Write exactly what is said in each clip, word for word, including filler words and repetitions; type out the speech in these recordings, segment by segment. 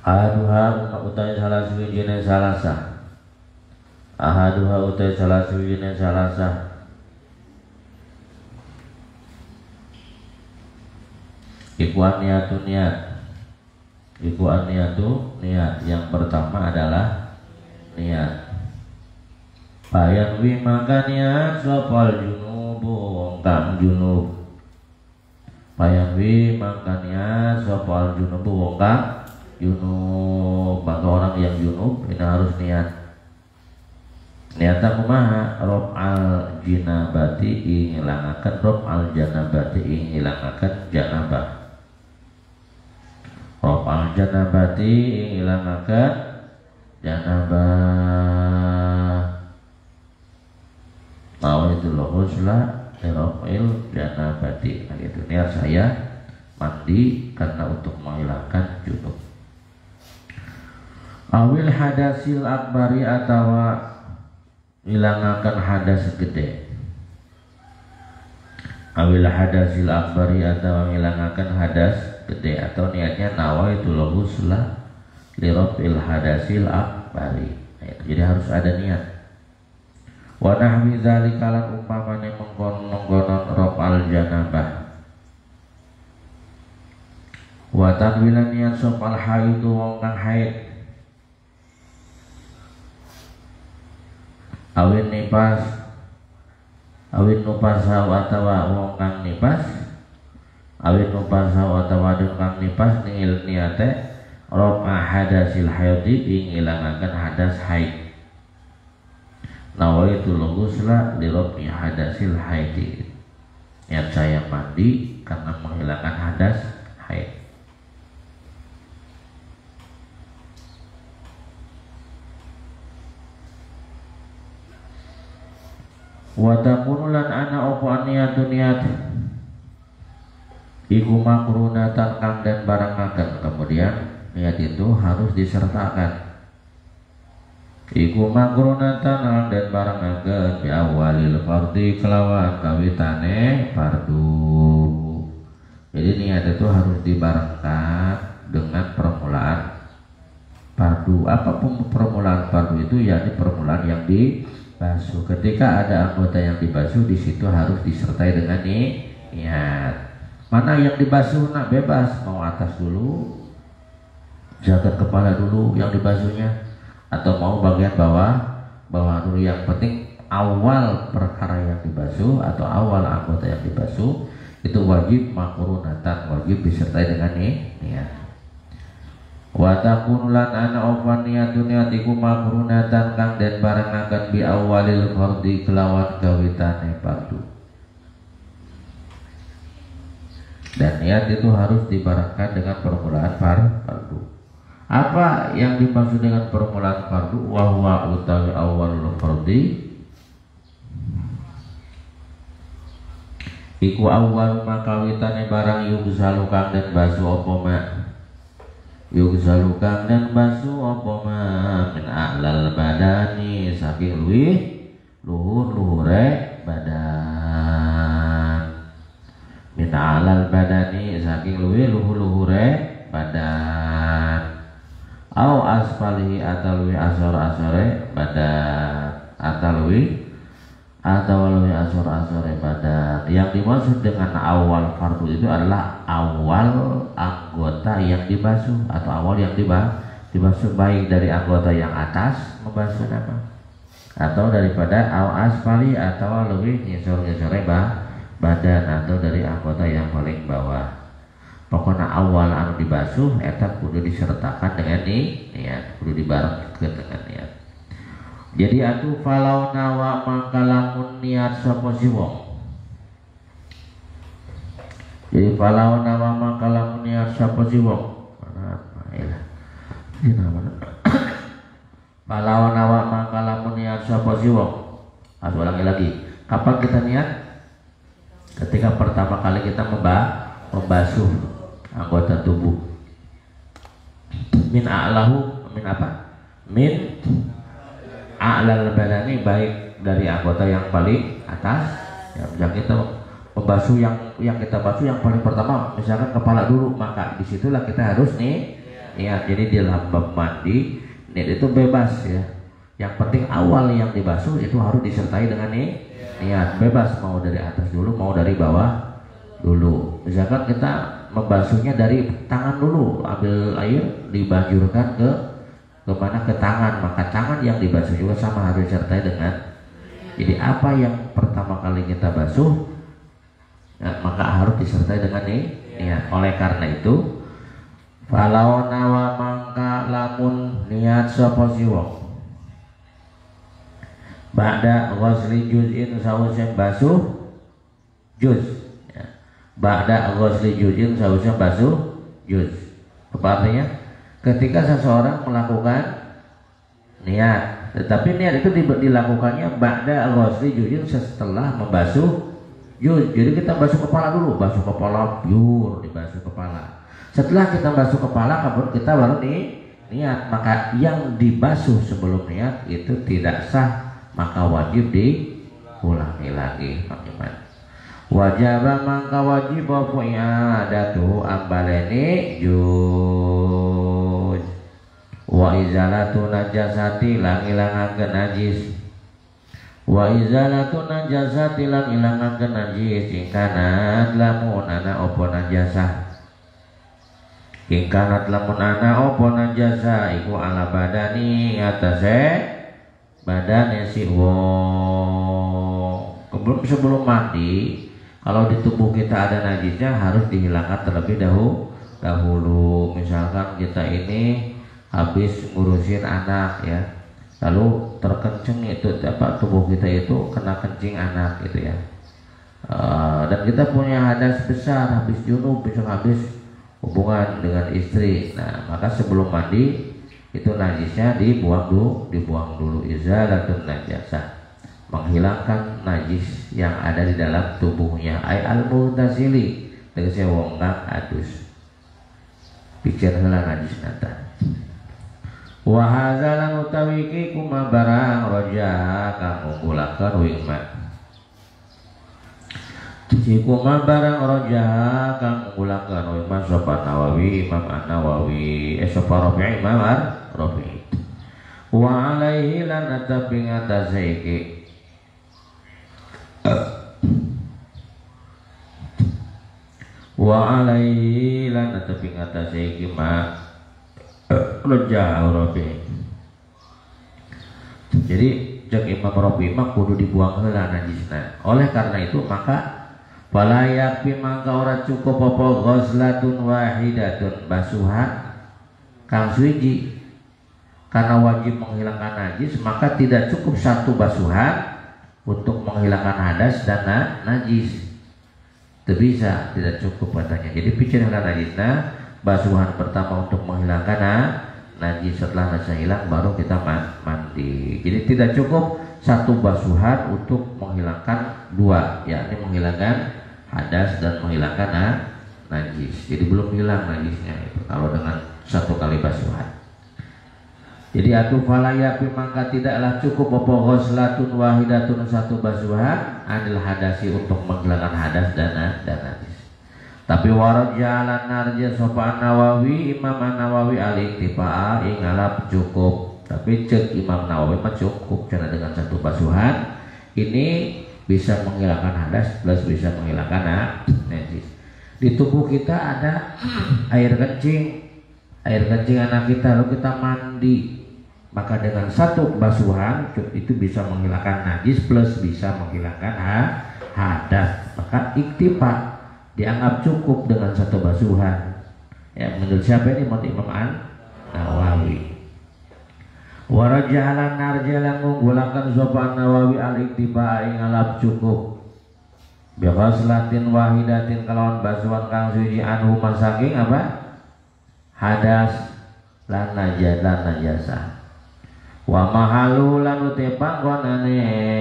Ahaduha utai salah suwijine salasa. Ahaduha utai salah suwijine salasa. Iku aniyatu niat. Iku aniyatu niat. Yang pertama adalah niat. Bayan wi maka niat sopal junubu wong kang junub. Bayan wi maka niat sopal junubu wong kang junub. Maka orang yang junub ini harus niat. Niatan kumaha rob al jinabati ingilangaken rob al janabati ingilangaken janabah. Rob al janabati ingilangaken janabah. Mau itu lohuslah robil janabati. Nah, gitu niat saya mandi karena untuk menghilangkan junub. Awil hadasil akbari atawa hilangakan hadas gede. Awil hadasil akbari atau hilangakan hadas gede. Atau niatnya nawaitu ghusla li raf'il hadasil akbari. Nah, jadi harus ada niat. Wa nahwi dzalika lan umpamane mengkon-mengkonon raf'al janabah. Wa tanwilan niat sopal haidu wong kang haid. Awin nipas, awin nupasa watawa wong kang nipas, awin nupasa watawa wadon kang nipas ningil niate ropa hadasil haydi ingilangaken hadas haid. Nawaitu ghusla li ropi hadasil haydi. Niat saya mandi karena menghilangkan hadas haid. Wa takunu lan ana opo niatun niat iku makrunatan kang dan barengaken. Kemudian niat itu harus disertakan iku makrunatan kang dan barengaken bi awalil fardhi kelawan kawitane fardu. Jadi niat itu harus dibarengkan dengan permulaan fardu. Apapun permulaan fardu itu yakni permulaan yang di basuh. Ketika ada anggota yang dibasuh, di situ harus disertai dengan niat. Mana yang dibasuh nak bebas, mau atas dulu, jagat kepala dulu yang dibasuhnya, atau mau bagian bawah, bawah dulu. Yang penting awal perkara yang dibasuh atau awal anggota yang dibasuh itu wajib makrunatan, wajib disertai dengan niat. Wa takun lan ana ofan niatun niatiku makrunatan kang den barengaken bi awalil fardhi kelawan gawitane fardu. Dan niat itu harus dibarengkan dengan permulaan fardu. Apa yang dimaksud dengan permulaan fardu? Wa huwa utawi awalul fardhi iku awal makawitane barang yugsalu kang den basuh apa mak yugsalu kang dan basuh apa ma min a'lal badani saking luwih luhur-luhure badan. Min a'lal badani saking luwih luhur-luhure badan. Au asfalihi atau luwih asor-asore badan. Atau luwih atau luwih asor-asore badan. Yang dimaksud dengan awal fardu itu adalah awal anggota yang dibasuh atau awal yang dibasuh, dibasuh baik dari anggota yang atas membasuh nama atau daripada aw asfali atau lebih nyesor-nyesore badan atau dari anggota yang paling bawah. Pokoknya awal anu dibasuh eta kudu disertakan dengan niat, kudu dibarengkeun dengan niat. Jadi atuh falau nawa mangkalamun niat sapa si wong. Jadi falau nawa mangkalamun niat sapa si wong. Mana ya. Ini mana? Falau nawa mangkalamun niat sapa si wong. Harus ulangi lagi. Kapan kita niat? Ketika pertama kali kita membah, membasuh anggota tubuh. Min a'lahu, min apa? Min a'lal badani, baik dari anggota yang paling atas. Ya, yang kita membasuh yang yang kita basuh yang paling pertama, misalkan kepala dulu, maka disitulah kita harus nih niat. Jadi di dalam bab mandi niat itu bebas ya. Yang penting awal yang dibasuh itu harus disertai dengan nih niat. Bebas mau dari atas dulu mau dari bawah dulu. Misalkan kita membasuhnya dari tangan dulu, ambil air dibanjurkan ke kemana ke tangan, maka tangan yang dibasuh juga sama harus disertai dengan. Jadi apa yang pertama kali kita basuh ya, maka harus disertai dengan nih niat. Oleh karena itu falau nawa mangka lamun niat sapa siwok ba'da ghusli juz'in sawise basuh juz ya. Ba'da ghusli juz'in sawise basuh juz. Apa artinya? Ketika seseorang melakukan niat, tetapi niat itu dilakukannya ba'da ghusli juz'in setelah membasuh juz. Jadi kita basuh kepala dulu, basuh kepala pure, dibasuh kepala. Setelah kita basuh kepala, kemudian kita baru nih niat. Maka yang dibasuh sebelum niat itu tidak sah, maka wajib diulangi lagi. Wajib maka wajib apa i'adatu ambaleni juz wa izalatu najasati lang ilangakeun najis wa izalatu najasati lang ilangakeun najis ingkana lamun ana apa najasah ingkana lamun ana apa najasah iku ala badani atase badannya si wong. Sebelum sebelum mandi, kalau di tubuh kita ada najisnya harus dihilangkan terlebih dahulu. Dahulu, misalkan kita ini habis ngurusin anak ya, lalu terkencing itu apa tubuh kita itu kena kencing anak gitu ya. Uh, dan kita punya hadas besar, habis junub, bisa habis hubungan dengan istri. Nah, maka sebelum mandi itu najisnya dibuang dulu, dibuang dulu. Izalatun najasah, menghilangkan najis yang ada di dalam tubuhnya. Ai al-mughtasili, tegese wong kang adus. Pikir heula najis nata. Wa hadza lan utawi iki kuma barang raja kang unggulaken wingma. Cikuma barang raja kang unggulaken wingma sapa Nawawi Imam An-Nawawi eh sapa Rabi' Imam Rabi'. Wa alaihi lan atabi ngatase iki wa alaihi lan atabi ngatase iki ma raja Rabi'. Jadi cek Imam Rabi' mah kudu dibuang heula najisna. Oleh karena itu maka fala yakfi mangka ora cukup apa ghuslatun wahidatun basuhan kang suci. Karena wajib menghilangkan najis, maka tidak cukup satu basuhan untuk menghilangkan hadas dan najis. Itu bisa, tidak cukup katanya. Jadi pikiranlah najisnya, basuhan pertama untuk menghilangkan najis, setelah najisnya hilang baru kita mandi. Jadi tidak cukup satu basuhan untuk menghilangkan dua, yakni menghilangkan hadas dan menghilangkan najis. Jadi belum hilang najisnya itu kalau dengan satu kali basuhan. Jadi atu falayapi maka tidaklah cukup apa ghuslatun wahidatun satu basuhan anil hadasi untuk menghilangkan hadas dan dan najis. Tapi warajalan narja sopan Nawawi Imam Nawawi al-iktifa ing ngalap cukup. Tapi cek Imam Nawawi mah cukup karena dengan satu basuhan ini bisa menghilangkan hadas plus bisa menghilangkan najis. Di tubuh kita ada air kencing, air kencing anak kita lalu kita mandi. Maka dengan satu basuhan itu bisa menghilangkan najis plus bisa menghilangkan hadas. Maka iktifa dianggap cukup dengan satu basuhan. Ya, menurut siapa ini? Menurut Imam An-Nawawi. Warajalan narjalan menggulakan sopan Nawawi al-iktifa ing ngalap cukup. Bighaslatin wahidatin kalawan basuhan kang suci anhu masaking apa? Hadas lan najis lan najasa. Wa mahalu lan uti panggonane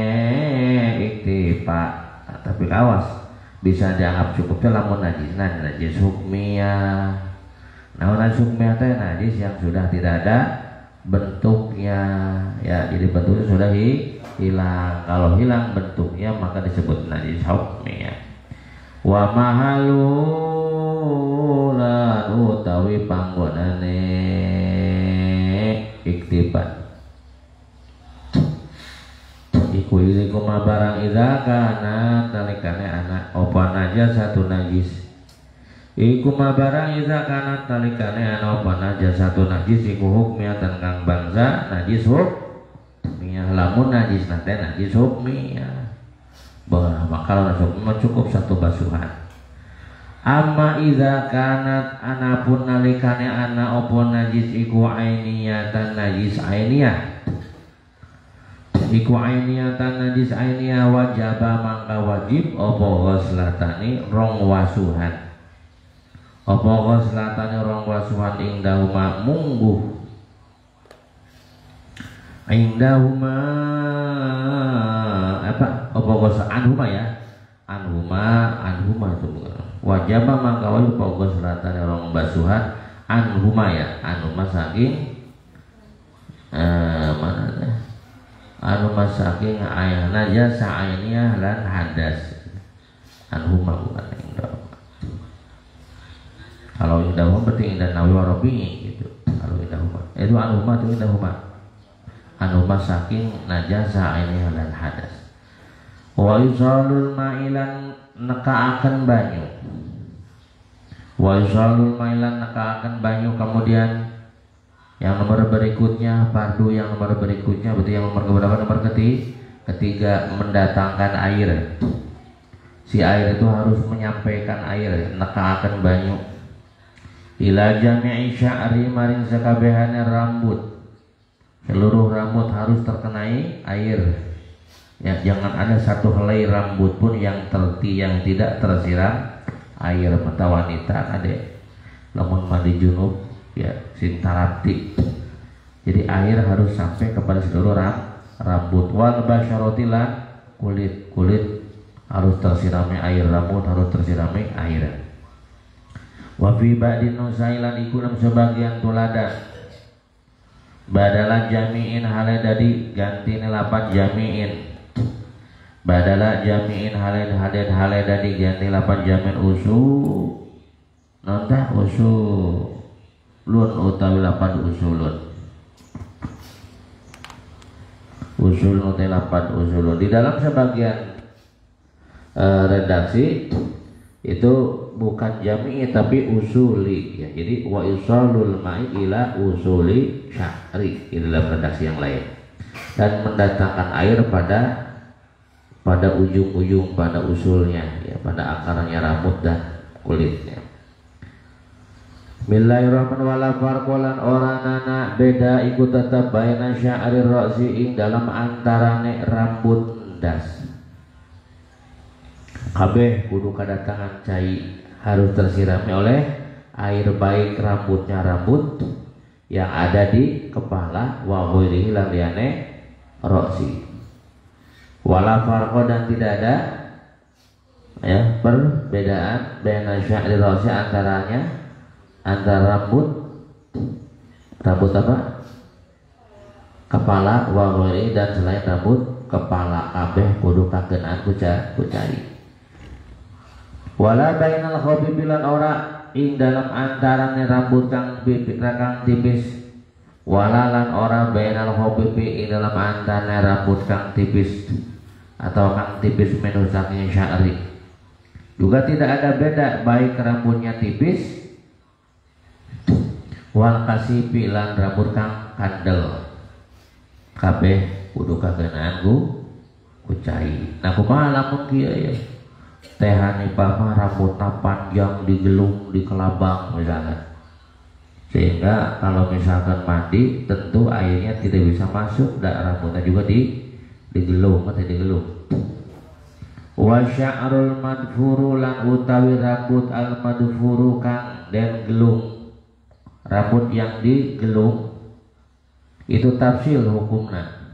iktifa. Nah, tapi awas bisa dianggap cukup teh lamun najis nah, najis hukmiyah. Nah, najis hukmiyah teh najis yang sudah tidak ada bentuknya ya, jadi bentuknya sudah hilang. Kalau hilang bentuknya maka disebut najis hukmiyah. Wa mahalu lan utawi panggonane ma barang idza kana talikane anak apa najis satu najis iku ma barang idza kana talikane anak apa najis satu najis iku hukmiyatan kang bangsa najis hukmiyah lamun najis nate najis hukmiyah bah bakal hukmiyah cukup satu basuhan. Amma idza kanat anapun nalikane ana apa najis iku ainiyatan najis ainiyah iku ainiyatan najis ainiyah wajaba mangka wajib apa ghuslatani rong wasuhan apa ghuslatani rong wasuhan indahuma mungguh indahuma apa apa ghusl anhuma ya anhuma anhuma itu bukan wajaba mangka wajib apa ghuslatani rong basuhan anhuma ya anhuma saking eh, mana teh anu masaking ayah najasa ainiyah lan hadas anhuma bukan indah kalau indahuma berarti indah nawi warobi'i gitu kalau indahuma itu anhuma itu indahuma anhuma saking najasa ainiyah lan hadas wa yusalul ma'ilan nekaaken banyu wa yusalul ma'ilan nekaaken banyu kemudian yang nomor berikutnya fardu yang nomor berikutnya berarti yang nomor keberapa nomor ketiga ketiga mendatangkan air si air itu harus menyampaikan air nekaaken banyu ila jami'i sya'ri maring sakabehane rambut seluruh rambut harus terkenai air ya jangan ada satu helai rambut pun yang terti yang tidak tersiram air mata wanita ade lamun mandi junub ya sintarati jadi air harus sampai kepada seluruh ram, rambut wal basyaratilan kulit kulit harus tersirami air rambut harus tersirami air wa fi ba'din nusailan iku nam sebagian tuladan badalan jami'in hale dadi gantine lapan jami'in badala jami'in hale hale hale dadi ganti lapan jami'in usu nonta usu lun utawi lapan usulun usul utawi lapan usulun di dalam sebagian uh, redaksi itu bukan jami'i tapi usuli ya jadi wa usulul ma'i ila usuli sya'ri di dalam redaksi yang lain dan mendatangkan air pada pada ujung-ujung pada usulnya ya pada akarnya rambut dan kulitnya. Bismillahirrahmanirrahim wala farqolan oranana beda ikut tetap baina sya'rir ra'si ing dalam antarane rambut ndas kabeh kudu kadatangan cai harus tersirami oleh air baik rambutnya rambut yang ada di kepala wa ghairihi lan liyane ra'si wala farqo dan tidak ada ya perbedaan baina sya'rir ra'si antaranya antara rambut rambut apa kepala wa ghairi dan selain rambut kepala kabeh kudu kakenaan kuca kucai wala bainal khabib lan ora ing dalam antarane rambut kang bibit kang tipis wala lan ora bainal khabib ing dalam antarane rambut kang tipis atau kang tipis menu saking sya'ri juga tidak ada beda baik rambutnya tipis wal kasipi lan rambut kang kandel kabeh kudu kakenaan ku kucai nah kumaha lamun kieu ya teh Hanifah mah rambutna panjang digelung di kelabang misalnya sehingga kalau misalkan mandi tentu airnya tidak bisa masuk dan rambutnya juga di digelung atau digelung wa sya'rul madfuru lan utawi rambut al madfuru kang den gelung rambut yang digelung itu tafsil hukumna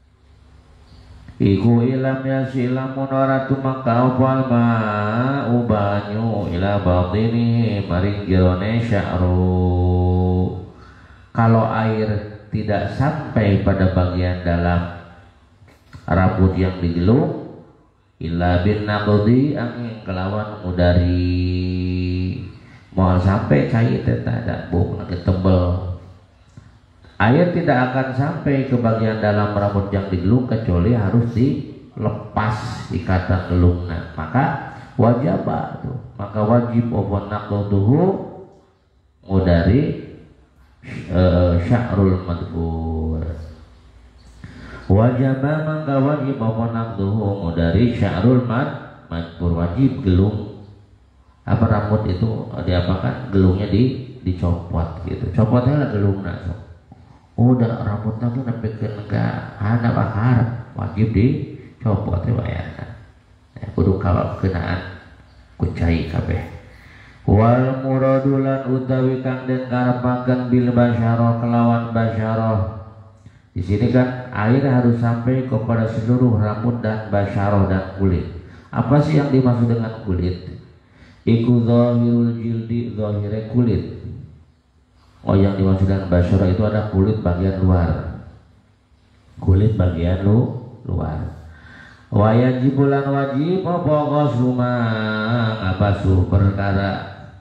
iku ilam yasilamun waratu maka upal ma'u banyu ila batini maring jirone sya'ru kalau air tidak sampai pada bagian dalam rambut yang digelung illa bin naqdi angin kelawan mudari mau sampai cair tidak ada buk lagi tebel air tidak akan sampai ke bagian dalam rambut yang digelung kecuali harus lepas ikatan gelungna, maka wajib tuh, maka wajib opon naqduhu mudari uh, sya'rul madfur. Wajib maka wajib opon naqduhu mudari sya'rul madfur, wajib gelung apa rambut itu diapakan, gelungnya di dicopot gitu, copotnya lah gelungna. Udah rambutnya tuh nepikeun ka handap akar, wajib dicopot ya bayana. Ya, kudu kalau kenaan kucai kabeh. Wal muradulan utawi kang den karepaken bil basyarah kelawan basyarah. Di sini kan air harus sampai kepada seluruh rambut dan basyarah dan kulit. Apa sih yang dimaksud dengan kulit? Iku zahirul jildi, zahire kulit. Oh, yang dimaksud dengan basyarah itu ada kulit bagian luar, kulit bagian lu, luar. Wajibulan wajib apa ghusma ngabasuh perkara,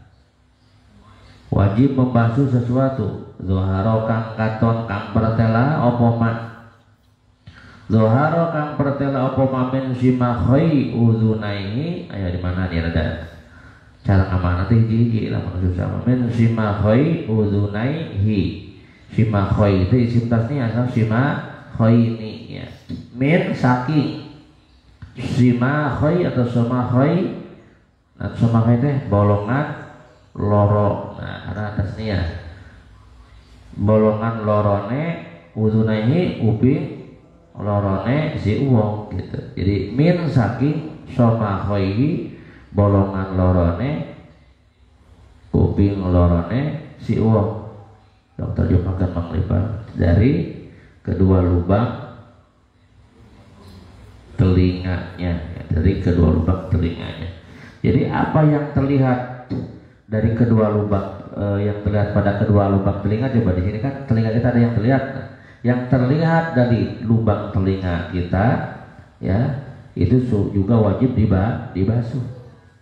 wajib membasuh sesuatu. Zoharo kang katon kang pertela apa ma, zoharo kang pertela apa ma min simakhoi uzunaihi. Ayo di mana nih ada cara ngamal nanti gigi lah maksud sama min simakhoi uzunaihi. Simakhoi itu isim tasnya asal simakhoi ini ya, min saking simakhoi atau simakhoi. Nah simakhoi teh bolongan loro, nah karena tasnya bolongan lorone, uzunaihi uping lorone si uwong gitu. Jadi min saking simakhoi bolongan lorone, kuping lorone si uang. Dokter juga akan menglipar dari kedua lubang telinganya, dari kedua lubang telinganya. Jadi apa yang terlihat dari kedua lubang eh, yang terlihat pada kedua lubang telinga, coba di sini kan telinga kita ada yang terlihat. Yang terlihat dari lubang telinga kita ya itu juga wajib dibasuh.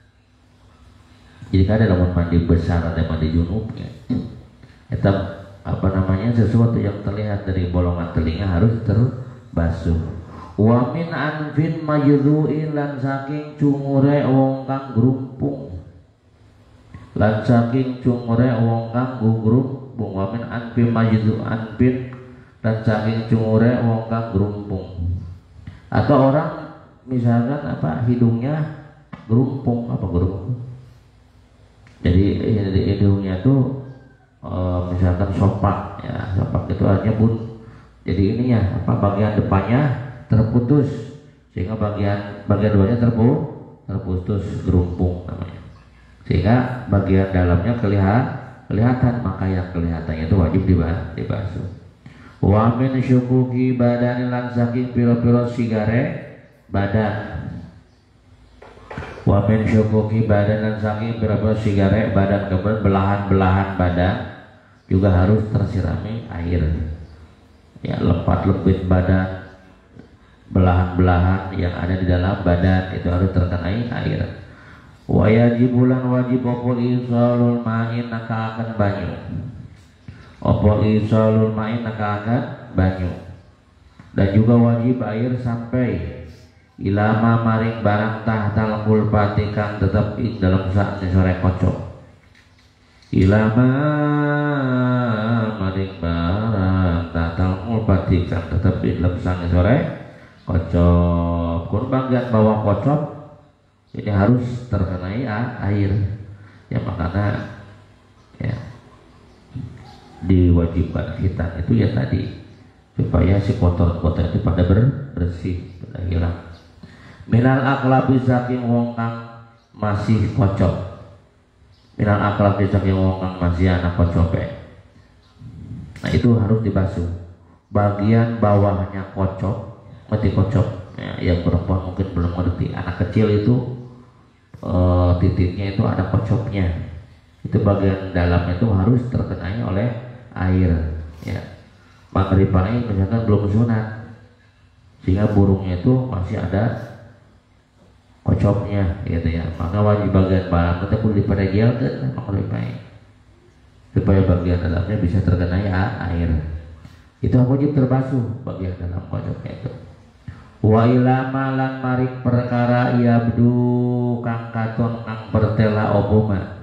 Jadi ada lamun mandi besar, ada mandi junub ya. Itu apa namanya, sesuatu yang terlihat dari bolongan telinga harus terbasuh. Wa min anfin majdhu'in lan saking cungure wong kang grumpung. Lan saking cungure wong kang grumpung. Wa min anfin majdhu anfin lan saking cungure wong kang grumpung. Atau orang misalkan apa hidungnya grumpung, apa grumpung? Jadi di hidungnya tuh e, misalkan sopak ya, sopak itu artinya bun. Jadi ini ya apa bagian depannya terputus sehingga bagian bagian luarnya terpu, terputus, gerumpung namanya. Sehingga bagian dalamnya kelihatan, kelihatan maka yang kelihatannya itu wajib dibasuh. Wa min syukuki badan lan saking piro-piro sigare badan. Wa min syukuki badan dan saking pira-pira sigare badan, kemudian belahan-belahan badan juga harus tersirami air. Ya, lepat lembut badan, belahan-belahan yang ada di dalam badan itu harus terkenai air. Wa yajibulan wajib opol isalul ma'in naka akan banyu. Opol isalul ma'in naka akan banyu. Dan juga wajib air sampai ilama maring barang tahtal kulpati kang tetap ing dalam saat sore kocok. Ilama maring barang tahtal kulpati kang tetap ing dalam saat sore kocok. Kun bagian bawah kocok ini harus terkenai air ya, makanya ya diwajibkan kita itu ya tadi supaya si kotor-kotor itu pada bersih, pada hilang. Minal aklabi saking wong kang masih kocok. Minal aklabi saking wong kang masih anak kocope. Nah itu harus dibasuh. Bagian bawahnya kocok, mati kocok. Ya, yang perempuan mungkin belum mengerti. Anak kecil itu e, titiknya itu ada kocoknya. Itu bagian dalamnya itu harus terkenai oleh air. Ya, maghribnya misalkan belum sunat, sehingga burungnya itu masih ada kocoknya gitu ya, maka wajib bagian barang kita perlu dipadegelkeun makrifai supaya bagian dalamnya bisa terkenai air. Itu wajib terbasuh bagian dalam kocoknya itu. wa ila malan maring perkara yabdu kang katon kang bertela oboma.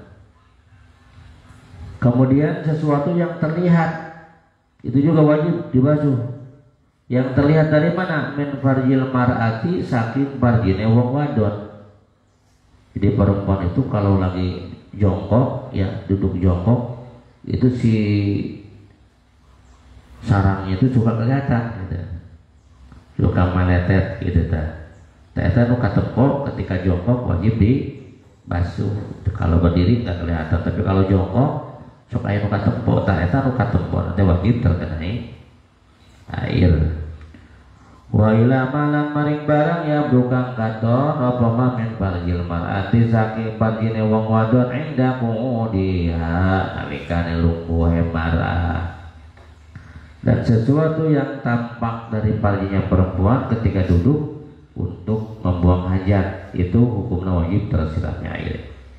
Kemudian sesuatu yang terlihat itu juga wajib dibasuh. Yang terlihat dari mana? Min farjil mar'ati, saking farjine wong wadon. Jadi perempuan itu kalau lagi jongkok ya, duduk jongkok itu si sarangnya itu suka kelihatan gitu. Suka meletet gitu ta. Ternyata nu katempok ketika jongkok wajib dibasuh. Kalau berdiri nggak kelihatan, tapi kalau jongkok sok aya nu katempok, ternyata nu katempok nanti wajib terkenai air. Wa ila malan maring barang ya bukan katon apa ma min farjil mar'ati saking farjine wong wadon inda mudiha nalikane lungguhe mar'ah. Dan sesuatu yang tampak dari farjinya perempuan ketika duduk untuk membuang hajat itu hukumnya wajib tersiramnya air.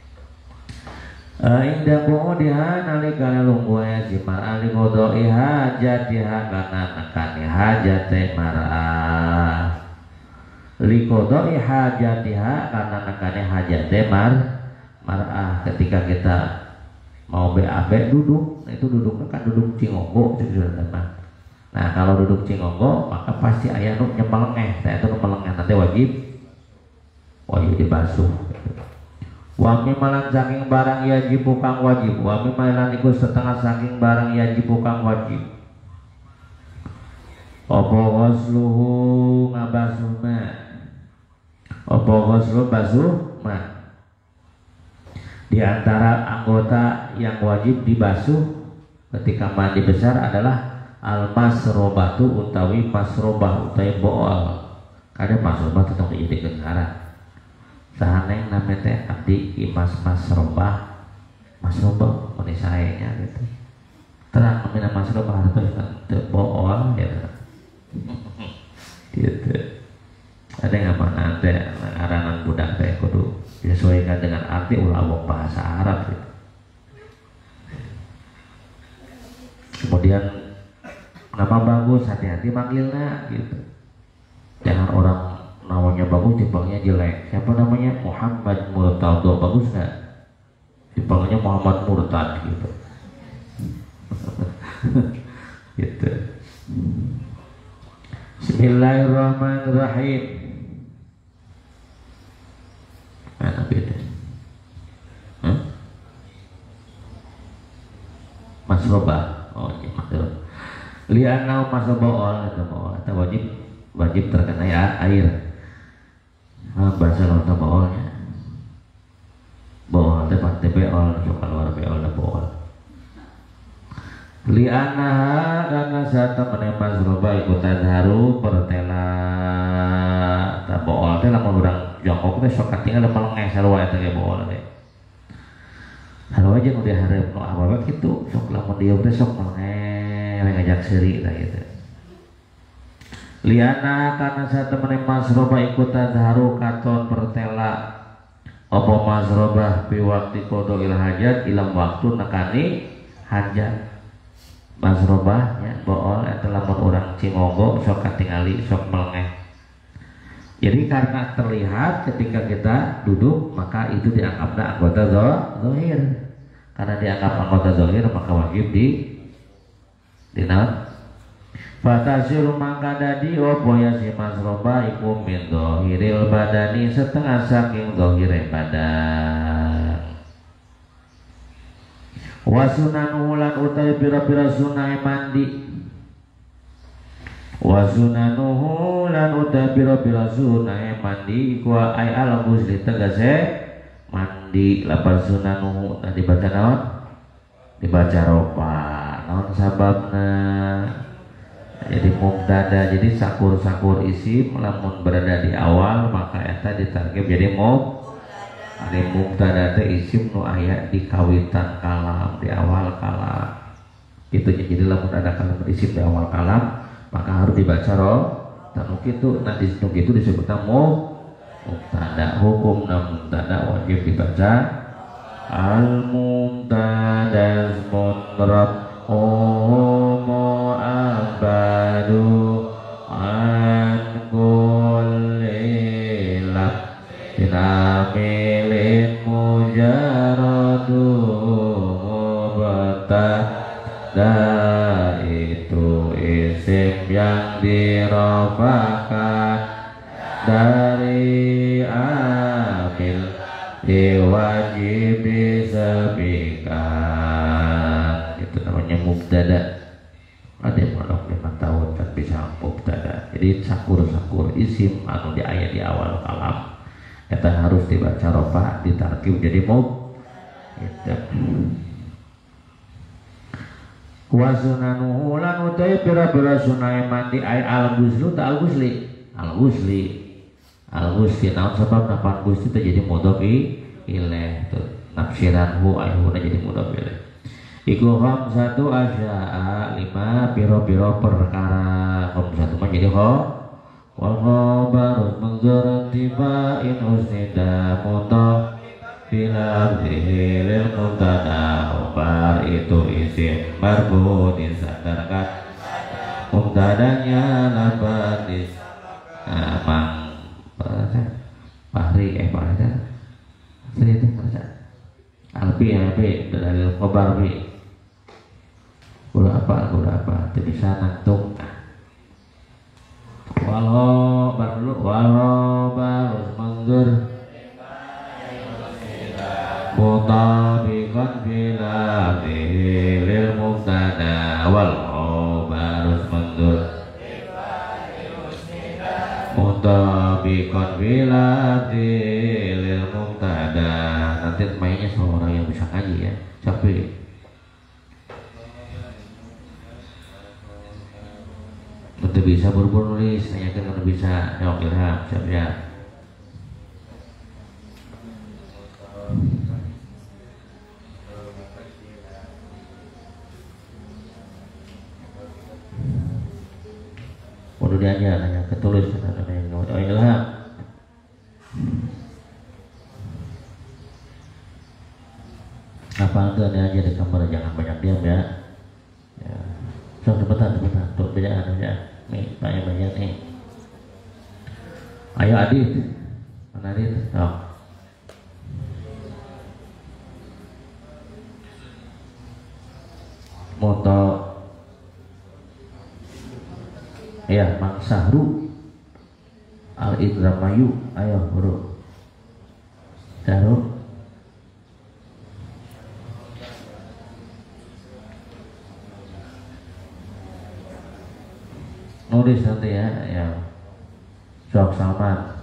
Inda mudiha nalikane lungguhe si mar'ah li qodoi hajatiha kana nakani hajate mar'ah. Likodoi hajatiha karena nakane hajate mar mar'ah. Ketika kita mau B A B duduk, nah itu duduknya kan duduk cingonggo. Nah kalau duduk cingonggo maka pasti ayah nu nyepelengeh. Saya itu nyepelengeh nanti wajib wajib dibasuh. Wami malan saking barang yajib kang wajib. Wami malan iku setengah saking barang yajib kang wajib. Apa ghusluhu ngabasuh ma. Apa ghuslu basuh ma. Di antara anggota yang wajib dibasuh ketika mandi besar adalah al-masrobatu utawi masrobah utawi bool. Kadang masrobah tetap dijadikan ngaran. Sahaneng namanya teh abdi imas masrobah, masrobah meni saenya gitu. Terang namanya masrobah itu kan bool ya. Gitu. Ada yang mana teh aranan budak teh kudu disesuaikan dengan arti ulah wong bahasa Arab gitu. Kemudian nama bagus, hati-hati manggilnya gitu. Jangan orang namanya bagus dipanggilnya jelek. Siapa namanya? Muhammad Murtado, bagus nggak? Dipanggilnya Muhammad Murtad gitu. Gitu. Bismillahirrahmanirrahim. Mana beda? Huh? Masrobah. Oh, iya masrobah. Lianau masrobah atau bool atau wajib wajib terkena ya, air. Nah, bahasa lawan boolnya. Bool teh pasti beol, suka luar beol dan bool. Li'anaha karena saat temen masrobah ikutan haru pertela tak bool teh lamun urang jongkok teh sok katingal melengeh sarua eta ge bool teh. Sarua aja nu dihareup nu awewe kitu sok lamun dieu teh sok melengeh ngajak seuri tah gitu. Liana karena saat temen masrobah ikutan haru katon pertela apa masrobah bi waqti qodil hajat ilam waktu nekani hajat. Masrobah ya bool eta lamun urang cingogo sok katingali sok melengeh. Jadi karena terlihat ketika kita duduk maka itu dianggapnya anggota zahir. Karena dianggap anggota zahir maka wajib di dinaon. Fatasiru mangka dadi opo ya si masrobah iku min zahiril badani setengah saking zahire badan. Wasunan ulan utai pira-pira sunai mandi. Wasunanuhu lan utai pira-pira sunai mandi kuwa ay al musli tegase mandi. Lapan sunanuhu tadi baca naon? Dibaca ropa. Naon sababna? Jadi mubtada, jadi sakur-sakur isim lamun berada di awal maka eta ditarkib jadi mub. Ada mubtada teh isim nu aya di kawitan kalam, di awal kalam. Itu jadi lamun ada kalimat isim di awal kalam maka harus dibaca roh. Dan itu nanti itu disebutnya mubtada. Hukum mubtada wajib dibaca al mubtada munrab umu abadu an itu isim yang dirofahkan dari amil diwajib disebutkan, itu namanya mubtada. Ada yang mondok lima tahun kan bisa mubtada. Jadi sakur-sakur isim anu di ayat di awal kalam kita harus dibaca rofa ditarkib jadi mubtada. Wa sunanuhu lan utai pira-pira sunai mandi ay al-ghuslu ta al-ghusli al-ghusli al-ghusli naon sebab napan ghusli itu jadi mudhof ilaih tuh nafsiranhu ayuna jadi mudhof ilaih. Iku khamsatu asya'a lima piro-piro perkara. Khamsatu mah jadi kho wal khabarus mengzur tiba'in usnida muta bila lil mubtada. Khabar itu isim marfu disandarkan mubtadanya labatis amang Fahri eh Fahri Fahri itu baca Albi Albi dari khabar bi gula apa gula apa itu bisa nantung walau baru walau baru manzur mutabiqan bila lil mubtada walau baru manzur mutabiqan bila lil mubtada. Nanti mainnya sama orang yang bisa ngaji ya, capek. Untuk bisa buru-buru nulis, tanyakan kalau bisa jawab ilham, siap-siap. Udah diajar, nanya ketulis, nanya oh ilham. Apa enggak aja di kamar, jangan banyak diam ya. Ya. So cepetan cepetan, tuh bacaan aja. Nih, banyak banyak nih. Ayo Adit, mana Adit? Oh. Moto, ya Mang Sahru, Al Idramayu, ayo bro. Taruh. Nulis nanti ya, ya sok sama.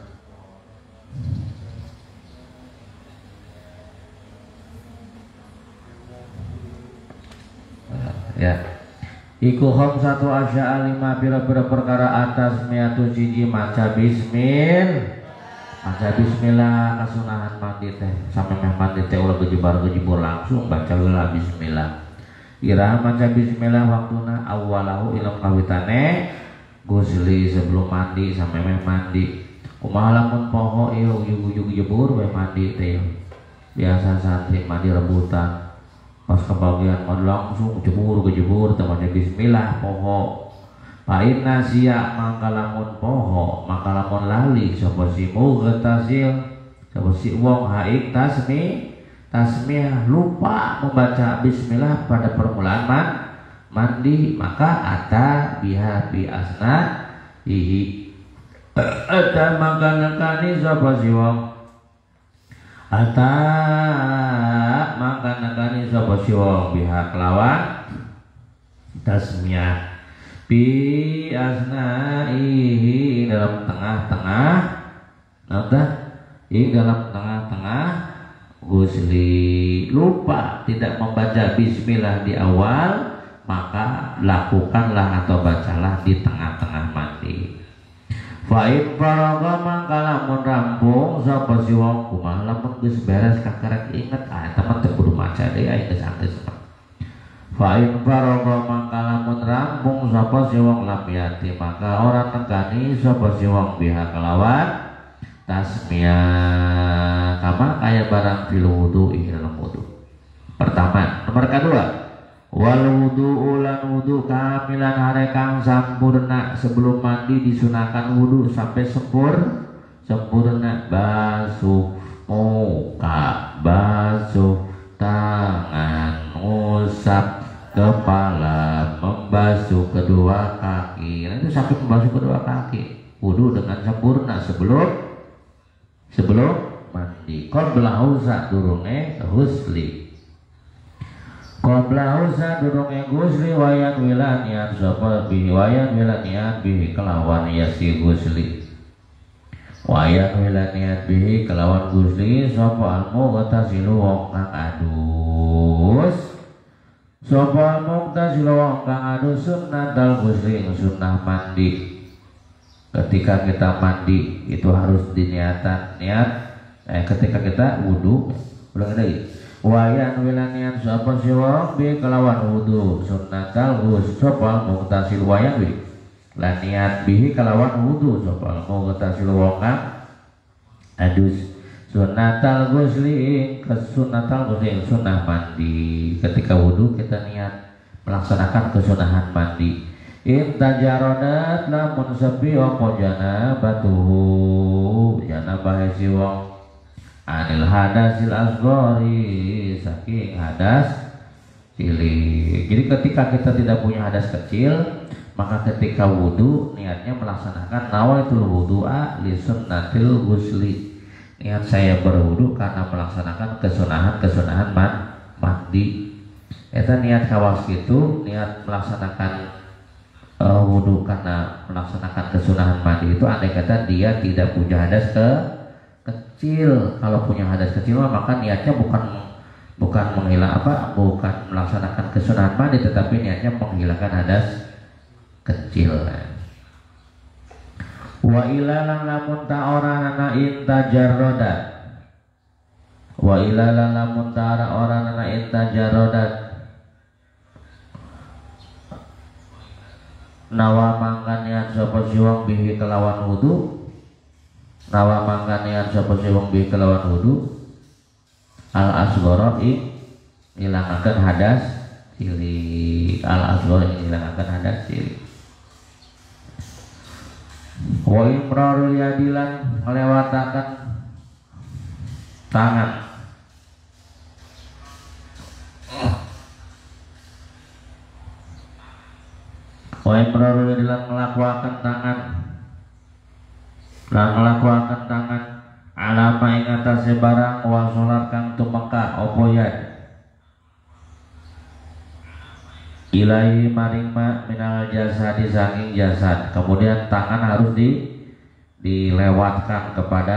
Ya. Iku khamsatu asya'a lima pira-pira perkara atas miatu siji maca bismil. Maca bismillah kasunahan mandi teh. Sampai meh mandi teh ulah gejebar-gejebur langsung baca heula bismillah. Iraha maca bismillah waktuna awwalahu ilmu kawitane gusli sebelum mandi sampai meh mandi. Kumaha lamun poho ieu ujug-ujug jebur we mandi teh. Biasa santri mandi rebutan. Pas kebagian mandi langsung jebur ke jebur temannya bismillah poho. Fa inna siya mangka lamun poho maka lamun lali sapa si mughtasil sapa si wong haik tasmi tasmiyah lupa membaca bismillah pada permulaan man mandi maka ata biha bi asna ihi ata maka nakani sapa si wong ata maka nakani sapa si wong biha kelawan tasmiyah bi asna ihi dalam tengah-tengah nata ini dalam tengah-tengah gusli lupa tidak membaca bismillah di awal maka lakukanlah atau bacalah di tengah-tengah mandi. Fa in faragha mangka lamun rampung sapa si wong kumaha lamun geus beres kakarek inget ah teman teu kudu maca deui aya geus anggeus. Fa in faragha mangka lamun rampung sapa si wong lam yati maka ora nekani sapa si wong biha kelawan tasmiyah kama kaya barang fil wudu dalam wudu. Pertama, nomor kedua wal wudu ulan wudu kamilan hare kang sampurna sebelum mandi disunahkan wudu sampai sempur sempurna basuh muka basuh tangan ngusap kepala, membasuh kedua kaki. Nah, itu sakit membasuh kedua kaki. Wudu dengan sempurna sebelum sebelum mandi. Qabla hausa durunge husli. Qabla hausa durunge gusli wayan wilanian sapa bihi wayan wilanian bihi kelawan yasi gusli. Wayan wilanian bihi kelawan gusli sapa almu watasilu wong kang adus. Sapa almu watasilu wong kang adus sunnatal gusli sunnah mandi. Ketika kita mandi itu harus diniatan niat eh, ketika kita wudu ulang lagi wayan wilanian sapa siwang bi kelawan wudu sunnatal ghusl sapa muqtasil wayan wi lan niat bihi kelawan wudu sapa muqtasil wong adus sunnatal ghusli kesunnatal ghusli sunnah mandi. Ketika wudu kita niat melaksanakan kesunahan mandi. Intajarodat lamun sepi opo janabatuhu janabah si wong anil hadasil asgori saking hadas cilik. Jadi ketika kita tidak punya hadas kecil, maka ketika wudu niatnya melaksanakan nawaitul wudu'a li sunnatil ghusli. Niat saya berwudu karena melaksanakan kesunahan-kesunahan mandi. Eta niat kawas gitu, niat melaksanakan Uh, wudhu karena melaksanakan kesunahan mandi itu andai kata dia tidak punya hadas ke kecil. Kalau punya hadas kecil maka niatnya bukan bukan menghilang apa bukan melaksanakan kesunahan mandi, tetapi niatnya menghilangkan hadas kecil. Wa ilalan lamun ta'orana intajarrodat wa ilalan lamun ta'orana intajarrodat nawa mangkanian sapa siwang bihi kelawan wudu nawa mangkanian sapa siwang bihi kelawan wudu al asghara ing ilangaken hadas cilik al asghara ing ilangaken hadas cilik wa imrarul yadilan nglewataken tangan wa imrarul yadilan ngelakuaken tangan lan ngelakuaken tangan alama ing atase barang wa salat kang tumeka apa yad ilahi maring ma minal jasadi saking jasad. Kemudian tangan harus di dilewatkan kepada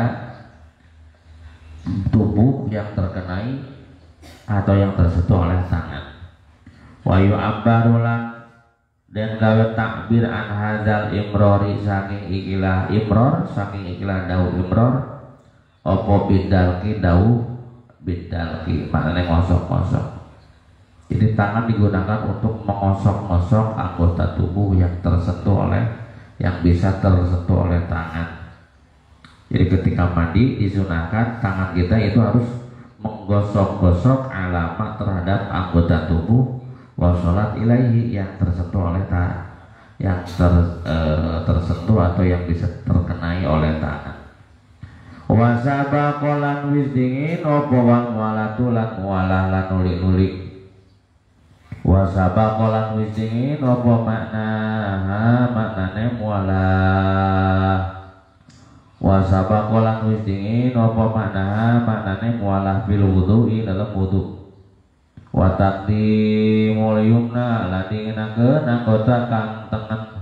tubuh yang terkenai atau yang tersentuh oleh tangan. Wa yu'abbarulan dan gawe takbir an hadzal imrori saking ikilah imror saking ikilah dau imror opo bidalki dau bidalki maknanya ngosok-ngosok. Jadi tangan digunakan untuk mengosok-ngosok anggota tubuh yang tersentuh oleh yang bisa tersentuh oleh tangan. Jadi ketika mandi disunahkan tangan kita itu harus menggosok-gosok alamat terhadap anggota tubuh wa sholat ilaihi yang tersentuh oleh tangan, yang ter, e, tersentuh atau yang bisa terkenai oleh tangan. Wa sabaqolan wis dingin opo wal mualatu lan mualah lan nuli-nuli. Wa sabaqolan wis dingin opo makna ha maknane mualah. Wa sabaqolan wis dingin opo makna ha maknane mualah bil wudu'i dalam wudu. Wa taqdimul yumna lan dingenakeun anggota kang tengen.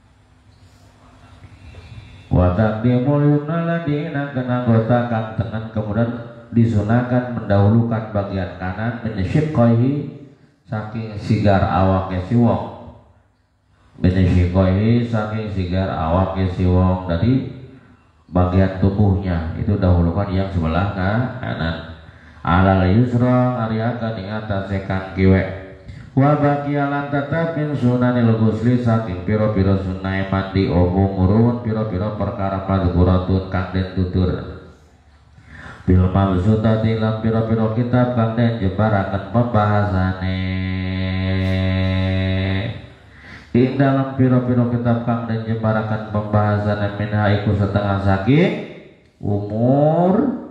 Wa taqdimul yumna lan dingenakeun anggota kang tengen. Kemudian disunahkan mendahulukan bagian kanan menyyiqaihi saking sigar awake si wong. Menyyiqaihi saking sigar awake si wong dari bagian tubuhnya itu dahulukan yang sebelah kanan. Alal yusra ariakan ing atase kang kiwe wa baqiyalan tetep min sunanil ghusli saking pira-pira sunah mandi opo murun pira-pira perkara madzuratun kang den tutur bil mabsutati lan pira-pira kitab kang den jebaraken pembahasane ing dalam pira-pira kitab kang den jebaraken pembahasane minha iku setengah saking umur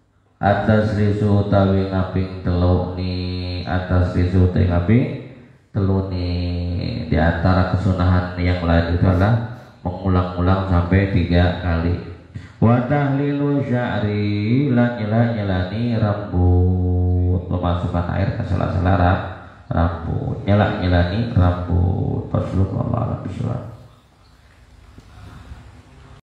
atas risu tawi ngaping telu ni atas risu tawi ngaping teluni. Di antara kesunahan yang lain itu adalah mengulang-ulang sampai tiga kali. Wa tahlilu sya'ri, lan nyela-nyelani rambut, memasukkan air ke sela-sela rambut, nyela-nyelani rambut. Rasulullah sallallahu alaihi wasallam.